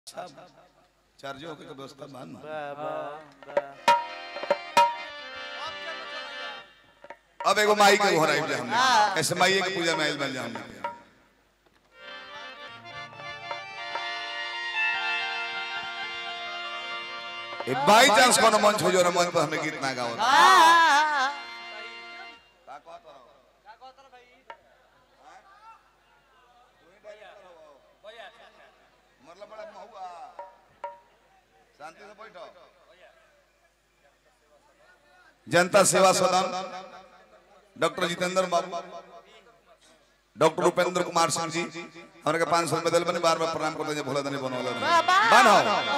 अच्छा चार्जो के व्यवस्था मान अब एगो माई के घर आइल हमने ऐसे माई के पूजा में आइल बन जा हमने ए बाई चांस कोनो मंच हो जो ना मंच पर हमें गीत ना गाओ का कहत रहो भाई तू ही डायरेक्टर हो भैया मतलब बड़ा महुआ शांति से बैठो जनता सेवा सदन डॉक्टर जितेंद्र बाबू डॉक्टर उपेंद्र कुमार सिंह जी हमारे के 500 रुपए दिल बने बार बार प्रणाम करते हैं भोला दानी बनवाला बनो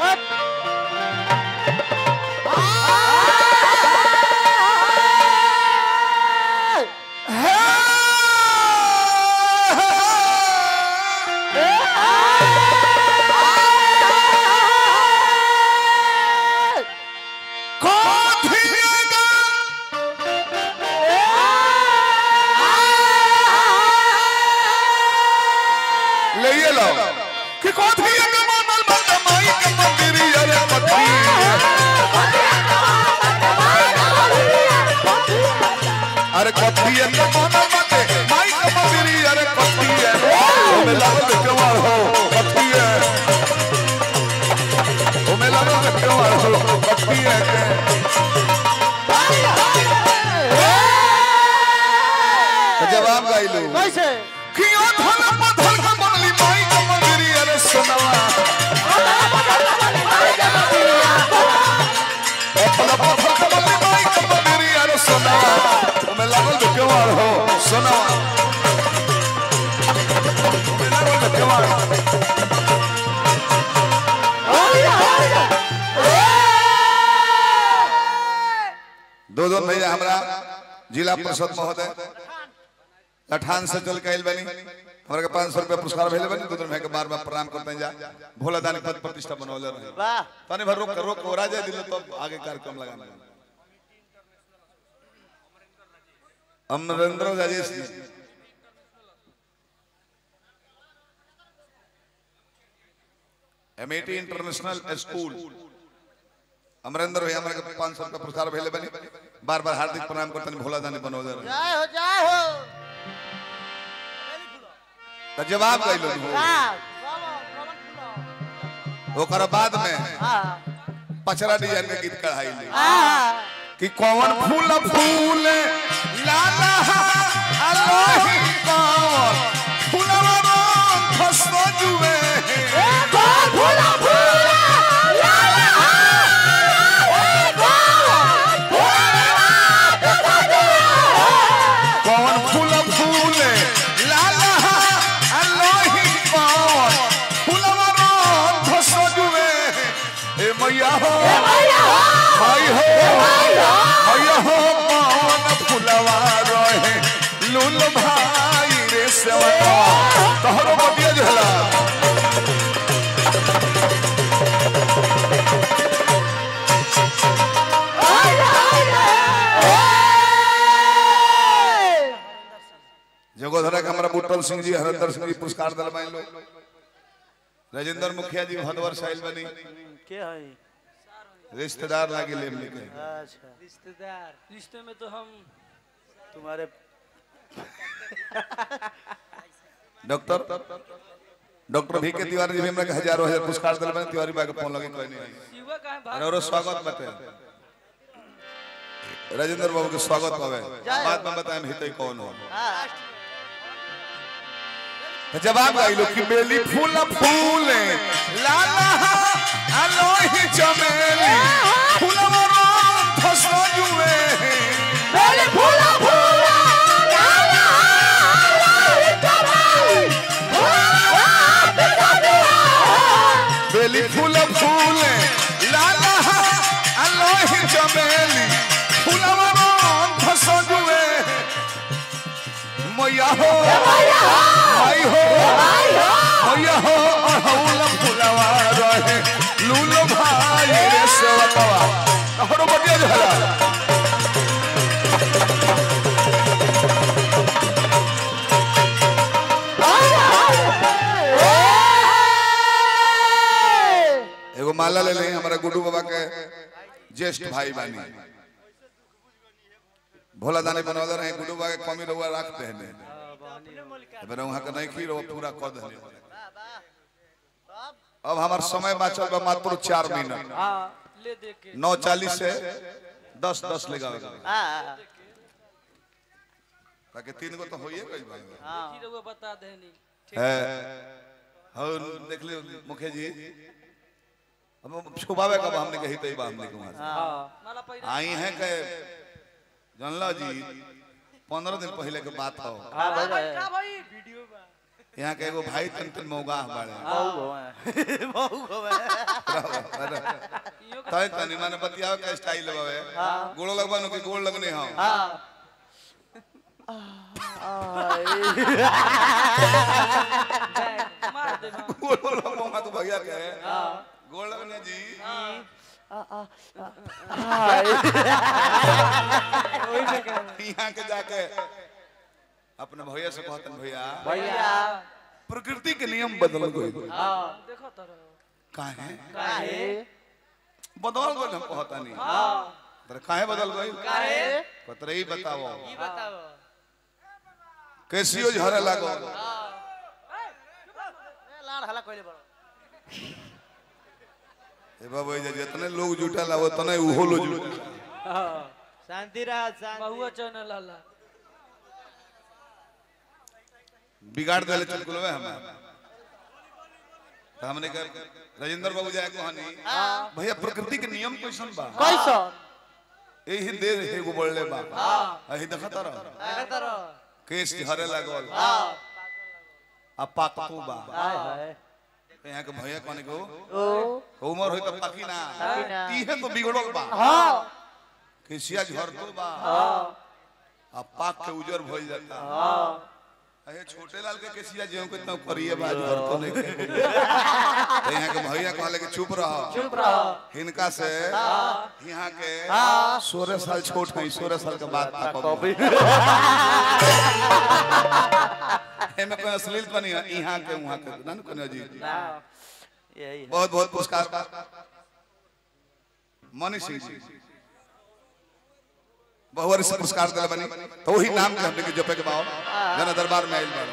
अरे कथिए तो मन मते माई का मंदिरी अरे कथिए ओ में लागल कमाल हो कथिए ओ में लागल कमाल हो कथिए के जवाब गाइलू कैसे कियो धन पधल का बनली माई का मंदिरी अरे सोनवा अपना पधल का बनली माई का मंदिरी अरे सोनवा मैं लागल कमाल हो सुनो मैं लागल कमाल दो भैया हमरा जिला परिषद महोदय लठान से चल के आइल बनी हमरा के 500 रुपया पुरस्कार भेले बनी दो भाई के बार-बार प्रणाम करते जा भोला दानी पद प्रतिष्ठा बनौले रहे वाह तने भर रोक ओरा जाए दिल तो आगे कार्यक्रम लगाना Amarendra Rajesh ji Amity international school Amarendra भैया हमारे 500 रुपया पुरस्कार भेले बनी बार-बार हार्दिक प्रणाम करते हैं भोला दानी बनौले रहे जय हो तो जवाब गइलो ओकर बाद में पचरा डिजाइन के गीत कढ़ाई कि कौन फूल फूल लाला अलोही कौन फूलवा फसो जुए कौन फूल फूल लाला कौन फूल फूल लाला अलोही कौन फूलवा फसो जुए ए मैया हो भाई हो मैया हो कौन फुलवा रहे लूल भाई रे सेवा तोहरो बटिया झला जगोधरा के हमरा बुट्टल सिंह जी हरिंदर सिंह जी पुरस्कार दिलवाइन लो राजेंद्र मुखिया जी भदवर साइल बनी के है रिश्तेदार लागे ले लेके अच्छा रिश्तेदार रिश्ते में तो हम तुम्हारे डॉक्टर भी के तिवारी जी भी हमरा के हजारों हजार पुरस्कार दिलवाइन तिवारी बा के फोन लगे कोई नहीं शिवा का है और स्वागत बते राजेंद्र बाबू के स्वागत पावे बाद में बताएं हितई कौन हो जवाब आइलो कि बेली फूल फूल लाला अलोही चमेली फूलवा फसो जुए बेली फूल फूल लाला अलोही चमेली बेली फूल फूल लाला अलोही चमेली फूलवा फसो जुए मैया हो भाई हो मैया हो अहौल फुलवा रहे लूल भाई रे सेवा तोहरो बटिया झला एगो माला ले लें हमारा गुड्डू बाबा के ज्येष्ठ भाई बानी भोला दानी बनवा रहे गुड्डू बाबा के कमी रहुआ रखते हैं वहाँ का नहीं खी रहो पूरा कद है। अब हमारा समय बचल बा मात्र 4 मिनट 9:40 से 10:10 लेगा ताकि 3 गो तो होइए गई बा बता देनी और देख ले मुखिया जी अब छुपावे कब हमने कही तई बा हमने कहा आई है के जानला जी 15 दिन पहले के बात हो यहाँ के एगो भाई तन मौगा बाड़े तय तनी माने बतियाओ के स्टाइल बावे गोड़ लगबानो के गोड़ लगने हो मार दे गोड़ लगबानो तो भैया के गोड़ लगने जी यहाँ के जाके अपने भैया से कहतन भैया प्रकृति के नियम बदल गए देखो काहे बदल गए हम कहता नहीं तर काहे बदल गए पत्र ही बताओ कैसियो झरे लागो लाड़ हला कोइले बड़ ए बाबू जे जितने लोग जुटल है उतने उहो लोग जुटल शांति रहा शांति बहुआ चैनल हला बिगाड़ देले चुलकुलवे हम तो हमने कर राजेंद्र बाबू जाए कहानी भैया प्रकृति के नियम कैसन बा कैसन एही देर एगो बढ़ले बा एही देखत रह केस झरे लागल आ पाकू बा हाय हाय यहाँ के भैया कहने को ओ उमर होई त पाकी ना इहे तो बिगड़ल बा हां केसिया झरतो बा आ पाक के उजर भइल जाता अहे छोटे लाल के केसिया जेऊ के इतना करिए बाज झरतो नहीं के तो यहाँ के भैया कहले कि चुप रहो हिनका से यहाँ के 16 साल छोट है 16 साल के बाद एमे कोई अश्लील बनी है यहाँ के वहाँ के ना कन्या जी यही बहुत बहुत पुरस्कार मनी सिंह जी बहुवर से पुरस्कार दिला बनी तो वही नाम के हमने के जपे के बाव जना दरबार में आइल बा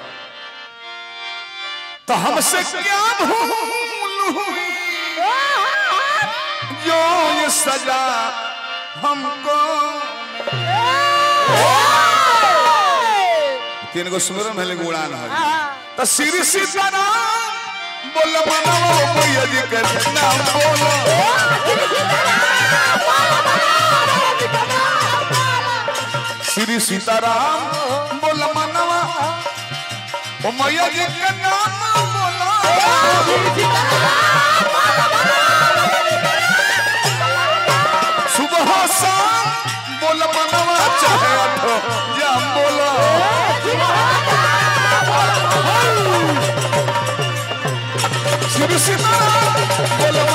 तो हमसे क्या भूल जो ये सजा हमको 3 गो सुमरन है गुणान है तो श्री सीताराम बोल मनवा भैया जी के नाम बोलो श्री सीताराम बोल मनवा ओ मैया जी के नाम बोलो सुबह शाम बोल मनवा चाहे जाम बोलो श्री सीताराम बोल